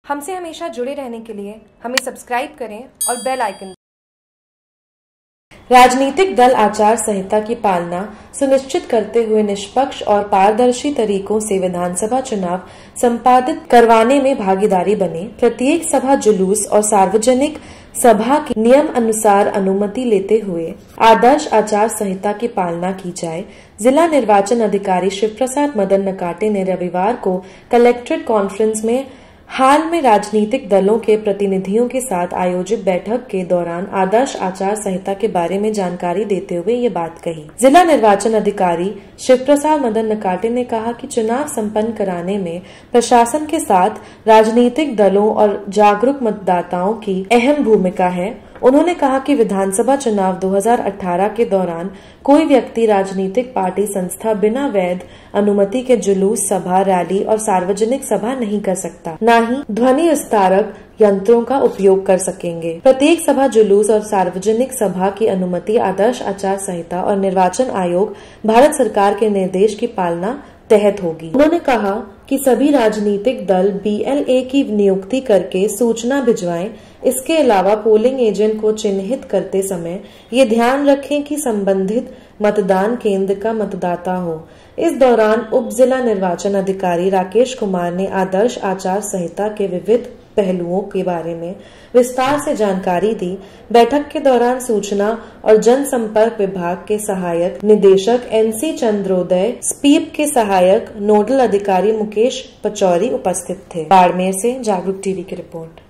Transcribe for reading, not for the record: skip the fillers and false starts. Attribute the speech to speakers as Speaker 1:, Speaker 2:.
Speaker 1: हमसे हमेशा जुड़े रहने के लिए हमें सब्सक्राइब करें और बेल आइकन।
Speaker 2: राजनीतिक दल आचार संहिता की पालना सुनिश्चित करते हुए निष्पक्ष और पारदर्शी तरीकों से विधानसभा चुनाव संपादित करवाने में भागीदारी बने। प्रत्येक सभा जुलूस और सार्वजनिक सभा की नियम अनुसार अनुमति लेते हुए आदर्श आचार संहिता की पालना की जाए। जिला निर्वाचन अधिकारी शिव प्रसाद मदन नकाटे ने रविवार को कलेक्ट्रेट कॉन्फ्रेंस में हाल में राजनीतिक दलों के प्रतिनिधियों के साथ आयोजित बैठक के दौरान आदर्श आचार संहिता के बारे में जानकारी देते हुए ये बात कही। जिला निर्वाचन अधिकारी शिव प्रसाद मदन नकाटे ने कहा कि चुनाव संपन्न कराने में प्रशासन के साथ राजनीतिक दलों और जागरूक मतदाताओं की अहम भूमिका है। उन्होंने कहा कि विधानसभा चुनाव 2018 के दौरान कोई व्यक्ति राजनीतिक पार्टी संस्था बिना वैध अनुमति के जुलूस, सभा, रैली और सार्वजनिक सभा नहीं कर सकता, न ही ध्वनि विस्तारक यंत्रों का उपयोग कर सकेंगे। प्रत्येक सभा, जुलूस और सार्वजनिक सभा की अनुमति आदर्श आचार संहिता और निर्वाचन आयोग भारत सरकार के निर्देश की पालना तहत होगी। उन्होंने कहा कि सभी राजनीतिक दल BLA की नियुक्ति करके सूचना भिजवाएं। इसके अलावा पोलिंग एजेंट को चिन्हित करते समय ये ध्यान रखें कि संबंधित मतदान केंद्र का मतदाता हो। इस दौरान उप जिला निर्वाचन अधिकारी राकेश कुमार ने आदर्श आचार संहिता के विविध पहलुओं के बारे में विस्तार से जानकारी दी। बैठक के दौरान सूचना और जनसंपर्क विभाग के सहायक निदेशक NC चंद्रोदय, स्पीप के सहायक नोडल अधिकारी मुकेश पचौरी उपस्थित थे। बाड़मेर से जागरूक टीवी की रिपोर्ट।